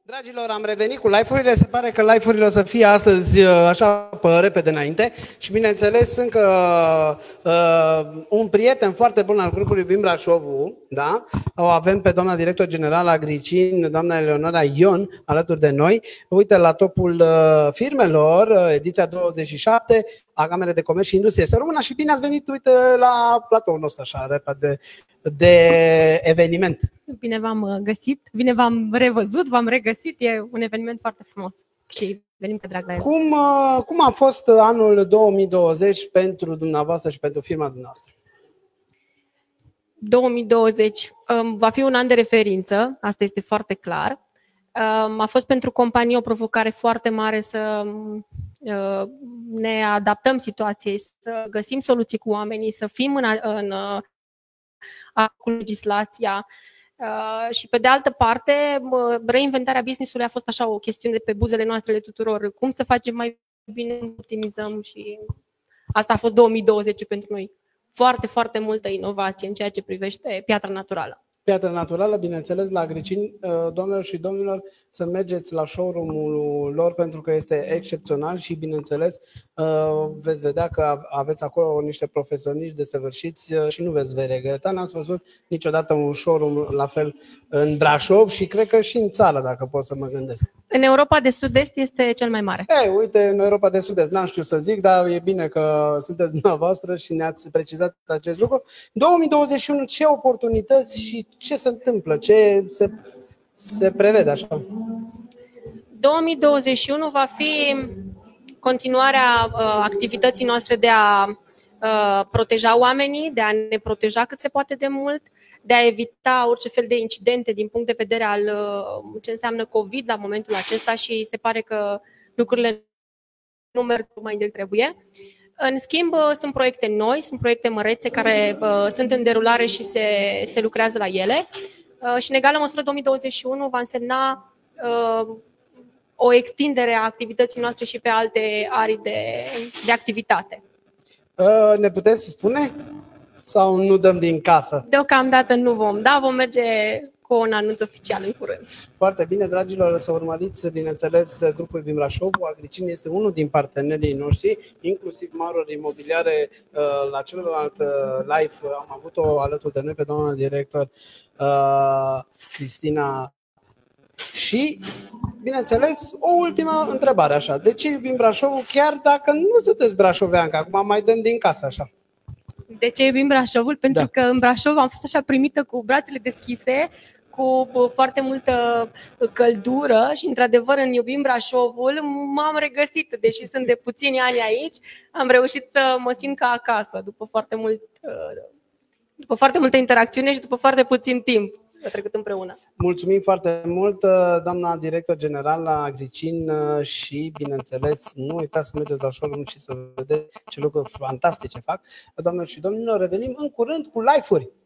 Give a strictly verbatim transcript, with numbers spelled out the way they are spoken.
Dragilor, am revenit cu live-urile. Se pare că live-urile o să fie astăzi așa pe repede înainte și bineînțeles încă uh, un prieten foarte bun al grupului BIM Brașovu, da? O avem pe doamna director general Agricin, doamna Eleonora Ion, alături de noi. Uite la topul uh, firmelor, ediția douăzeci și șapte a Camerei de Comerț și Industrie. Să rămână și bine ați venit, uite, la platoul nostru așa repede de eveniment. Bine v-am găsit, bine v-am revăzut, v-am regăsit, e un eveniment foarte frumos și venim pe drag la el. Cum, cum a fost anul două mii douăzeci pentru dumneavoastră și pentru firma dumneavoastră? două mii douăzeci um, va fi un an de referință, asta este foarte clar. Um, a fost pentru companie o provocare foarte mare să uh, ne adaptăm situației, să găsim soluții cu oamenii, să fim în, în uh, cu legislația. Uh, și pe de altă parte, reinventarea business-ului a fost așa o chestiune de pe buzele noastre tuturor. Cum să facem mai bine, optimizăm și asta a fost două mii douăzeci pentru noi. Foarte, foarte multă inovație în ceea ce privește piatra naturală. Piatra naturală, bineînțeles, la Agricin, doamnelor și domnilor, să mergeți la showroom-ul lor pentru că este excepțional și, bineînțeles, veți vedea că aveți acolo niște profesioniști desăvârșiți și nu veți regreta. N-ați văzut niciodată un showroom la fel în Brașov și cred că și în țară, dacă pot să mă gândesc. În Europa de Sud-Est este cel mai mare. Ei, uite, în Europa de Sud-Est, n-am știut să zic, dar e bine că sunteți dumneavoastră și ne-ați precizat acest lucru. două mii douăzeci și unu, ce oportunități și ce se întâmplă? Ce se, se prevede așa? două mii douăzeci și unu va fi continuarea uh, activității noastre de a uh, proteja oamenii, de a ne proteja cât se poate de mult, de a evita orice fel de incidente din punct de vedere al uh, ce înseamnă COVID la momentul acesta și se pare că lucrurile nu merg mai de trebuie. În schimb, uh, sunt proiecte noi, sunt proiecte mărețe care uh, sunt în derulare și se, se lucrează la ele. Uh, și în egală măsură două mii douăzeci și unu va însemna uh, o extindere a activității noastre și pe alte arii de, de activitate. Uh, ne puteți spune? Sau nu dăm din casă? Deocamdată nu vom da, vom merge cu un anunț oficial în curând. Foarte bine, dragilor, să urmăriți, bineînțeles, grupul BIM Brașovu. Agricin este unul din partenerii noștri, inclusiv Maror Imobiliare. La celălalt live am avut-o alături de noi pe doamna director Cristina. Și, bineînțeles, o ultimă întrebare așa. De ce iubim Brașovul chiar dacă nu sunteți brașovean, că acum mai dăm din casă așa? De ce iubim Brașovul? Pentru da. că în Brașov am fost așa primită cu brațele deschise, cu foarte multă căldură și, într-adevăr, în iubim Brașovul m-am regăsit. Deși sunt de puțini ani aici, am reușit să mă simt ca acasă după foarte, mult, după foarte multă interacțiune și după foarte puțin timp trecut împreună. Mulțumim foarte mult, doamna director general la Agricin și, bineînțeles, nu uitați să mergeți la showroom și să vedeți ce lucruri fantastice fac. Doamnelor și domnilor, revenim în curând cu live-uri.